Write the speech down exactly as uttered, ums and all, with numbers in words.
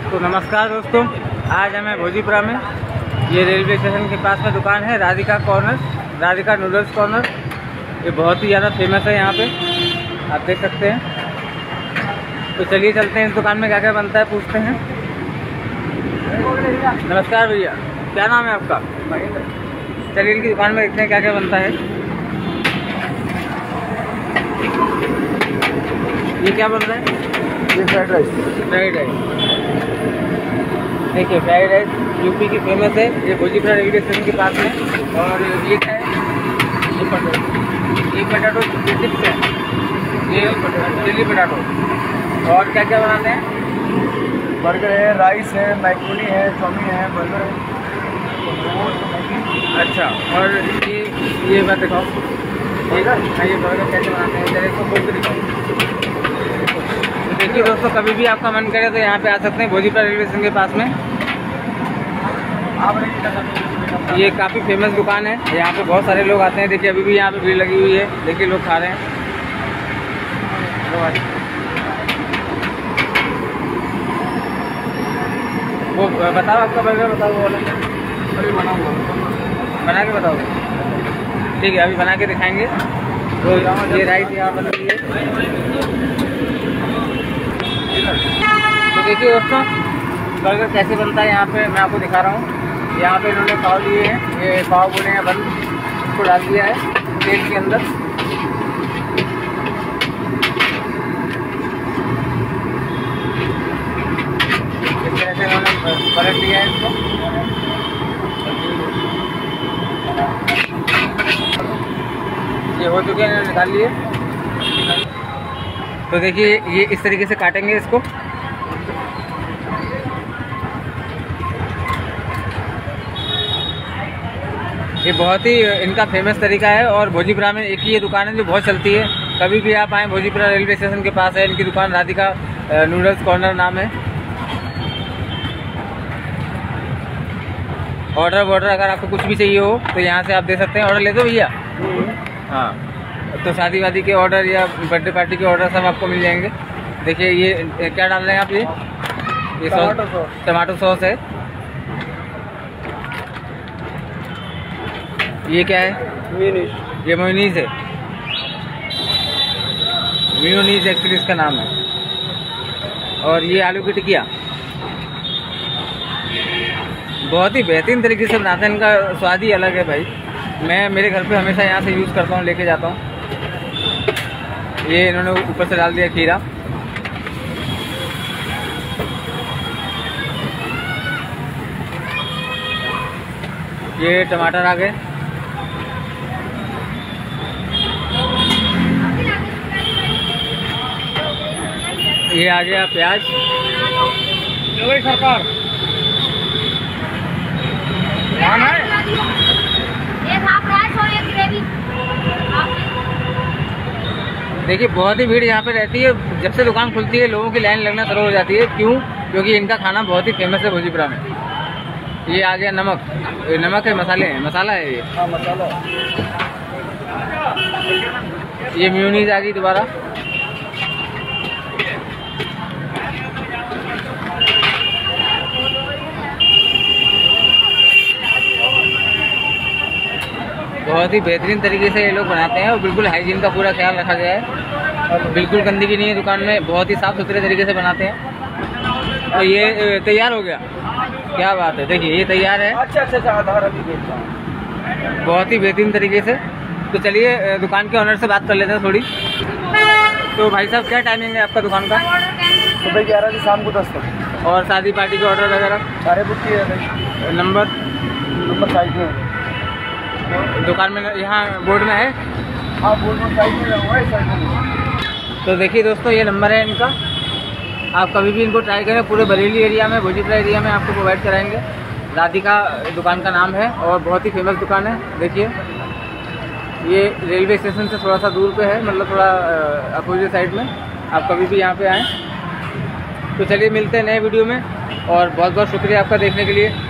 तो नमस्कार दोस्तों, आज हमें भोजीपुरा में ये रेलवे स्टेशन के पास में दुकान है Radhika corner, Radhika noodles corner. ये बहुत ही ज़्यादा फेमस है यहाँ पे, आप देख सकते हैं। तो चलिए चलते हैं इस दुकान में क्या क्या बनता है, पूछते हैं। नमस्कार भैया, क्या नाम है आपका? चलिए इनकी दुकान में देखते हैं क्या क्या बनता है। ये क्या बन रहा है? ये फ्राइड राइस। फ्राइड राइस, देखिए फ्राइड राइस यूपी की फेमस है। ये भोजीपुरा रेलवे स्टेशन के पास में। और ये क्या है? ये पटाटो, ये पटाटो चिप्स है, ये चिली पटाटो। और क्या क्या बनाते हैं? बर्गर है, राइस है, मैक्रोनी है, चाउमीन है, बर्गर है। अच्छा, और ये ये बात दिखाओ, ठीक है। ये बर्गर कैसे बनाते हैं जरा इसको बोल के दिखाओ। देखिए दोस्तों, कभी भी आपका मन करे तो यहाँ पे आ सकते हैं भोजीपुरा रेलवे स्टेशन के पास में। ये काफ़ी फेमस दुकान है, यहाँ पे बहुत सारे लोग आते हैं। देखिए अभी भी यहाँ पे भीड़ लगी हुई है, देखिए लोग खा रहे हैं। वो बताओ आपका बर्गर, बताओ वो वाला। अभी बना हुआ, बना के बताओ। ठीक है, अभी बना के दिखाएंगे। तो ये राइस यहाँ बन रही है। तो देखिए दोस्तों, बर्गर कैसे बनता है यहाँ पे मैं आपको दिखा रहा हूँ। यहाँ पे इन्होंने पाव लिए हैं, ये पाव बोले हैं बंद, इसको डाल दिया है तेल के अंदर। इस तरह से इन्होंने पलट दिया है इसको। ये हो चुके हैं, निकाल लिए। तो देखिए ये इस तरीके से काटेंगे इसको। ये बहुत ही इनका फेमस तरीका है और भोजीपुरा में एक ही ये दुकान है जो बहुत चलती है। कभी भी आप आएँ, भोजीपुरा रेलवे स्टेशन के पास है इनकी दुकान, राधिका नूडल्स कॉर्नर नाम है। ऑर्डर वॉर्डर अगर आपको कुछ भी चाहिए हो तो यहाँ से आप दे सकते हैं। ऑर्डर ले दो भैया। हाँ, तो शादी वादी के ऑर्डर या बर्थडे पार्टी के ऑर्डर सब आपको मिल जाएंगे। देखिए ये क्या डाल रहे हैं आप? ये ये सॉस, टमाटो सॉस है। ये क्या है? मेयोनीज। ये मेयोनीज है, मेयोनीज एक्चुअली इसका नाम है। और ये आलू की टिकिया बहुत ही बेहतरीन तरीके से बनाते हैं, इनका स्वाद ही अलग है भाई। मैं मेरे घर पे हमेशा यहाँ से यूज़ करता हूँ, लेके जाता हूँ। ये इन्होंने ऊपर से डाल दिया खीरा। ये टमाटर आ गए। ये आ गया प्याज। सरकार देखिए बहुत ही भीड़ यहाँ पे रहती है। जब से दुकान खुलती है लोगों की लाइन लगना शुरू हो जाती है। क्यों? क्योंकि इनका खाना बहुत ही फेमस है भोजीपुरा में। ये आ गया नमक, नमक है, मसाले हैं, मसाला है ये। हाँ, मसाला। ये मेयोनीज आ गई दोबारा। बहुत ही बेहतरीन तरीके से ये लोग बनाते हैं और बिल्कुल हाइजीन का पूरा ख्याल रखा गया है। बिल्कुल गंदगी नहीं है दुकान में, बहुत ही साफ़ सुथरे तरीके से बनाते हैं। तो ये तैयार हो गया, क्या बात है। देखिए ये तैयार है। अच्छा अच्छा आधार अभी देखता, बहुत ही बेहतरीन तरीके से। तो चलिए दुकान के ऑनर से बात कर लेते हैं थोड़ी। तो भाई साहब क्या टाइमिंग है आपका दुकान का? सुबह ग्यारह से शाम को दस तक। और शादी पार्टी के ऑर्डर वगैरह सारे बुक किए हैं। नंबर नंबर साइड में दुकान में यहाँ बोर्ड में है। हाँ, बोर्ड में साइड में हुआ है, साइड में। तो देखिए दोस्तों, ये नंबर है इनका। आप कभी भी इनको ट्राई करें, पूरे बरेली एरिया में, भोजीपुरा एरिया में आपको प्रोवाइड कराएंगे। राधिका दुकान का नाम है और बहुत ही फेमस दुकान है। देखिए ये रेलवे स्टेशन से थोड़ा सा दूर पे है, मतलब थोड़ा अपोजिट साइड में। आप कभी भी यहाँ पे आएँ। तो चलिए मिलते हैं नए वीडियो में और बहुत बहुत शुक्रिया आपका देखने के लिए।